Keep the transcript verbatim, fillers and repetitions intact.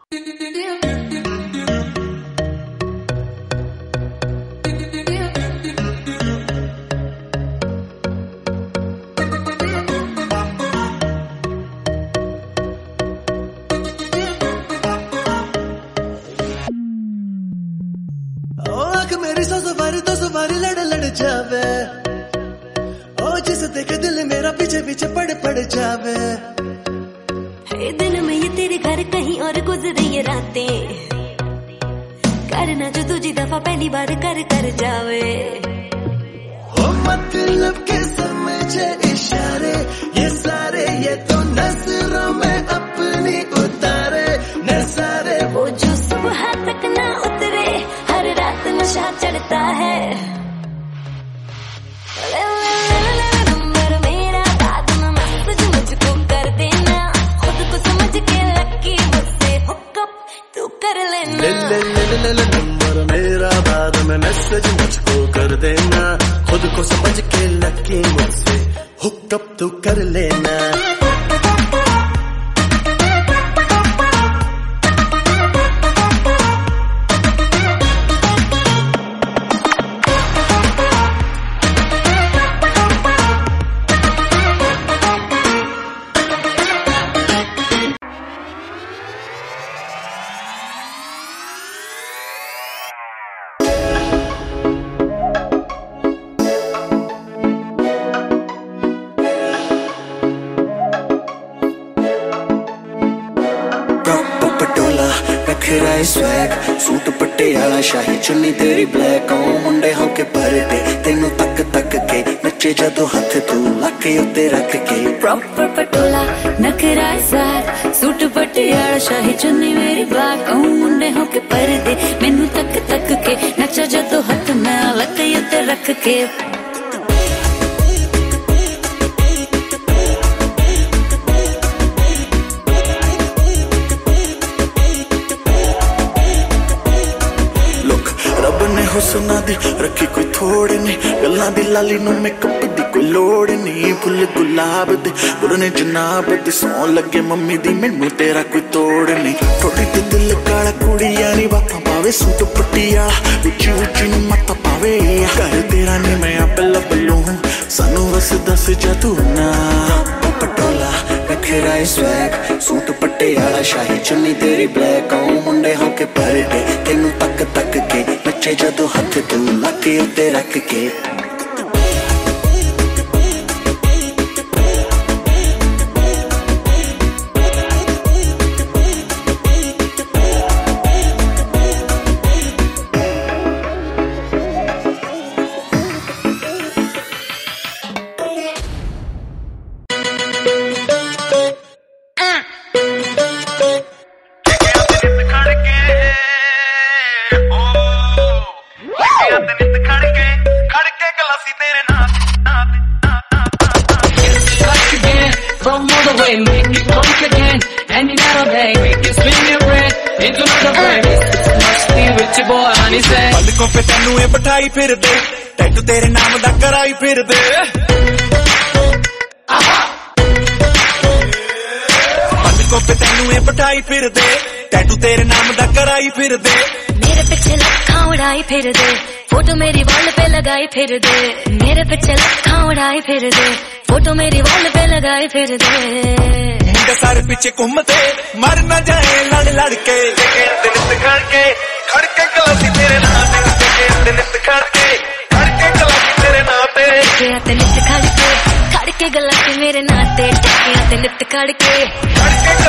suit Patiala शाही चुन्नी तेरी black ओ मुंडे होके परदे तेनू तक तक के नचे जदों हथ तू लक उत्ते रख के प्रॉपर पटोला नखरा सार सूट पटियाला शाही चुन्नी मेरी ब्लैक ओ मुंडे होके परदे मैनू तक तक के नचे जदों हथ मैं लक उत्ते रख के हुस्ना दी रखी कोई थोड़े ने गल्लां दी लाली नू मेकअप दी कोई लोड़ नहीं फुल गुलाब दे बुरने जनाब दी सौं लगे मम्मी दी मैनू तेरा कोई तोड़ नहीं थोड़ी ते दिल काला कुड़िया नी बातां पावे सूट पटियाला उच्ची उच्ची नू मत पावे घर तेरा नी मैं आप लब लूं सानू बस दस जा तू ना पटोला नखरा स्वैग सूट पटियाला शाही चुन्नी तेरी ब्लैक ओ मुंडे होके परदे तेनू तक तक के नचे जदों हथ तू लक उत्ते रख के पलकों पे तेनू ये बिठाई फिर दे टैटू तेरे नाम दा कराई फिर दे पलकों पे तेनू ये बिठाई फिर दे टैटू तेरे नाम दा कराई फिर दे मेरे पीछे लखा उड़ाई फिर दे फोटो मेरी वॉल पे लगाई फिर दे मेरे पीछे लखा उड़ाई फिर दे फोटो मेरी वॉल पे लगाई फिर दे मुंडे सारे पीछे घूमते मर न जाए लड़ लड़ के नित खड़के खड़के गलासी तेरे नाम पे नित खड़के खड़के गलासी तेरे नाम पे नित खड़के खड़के गलासी मेरे नाते नित खड़के खड़के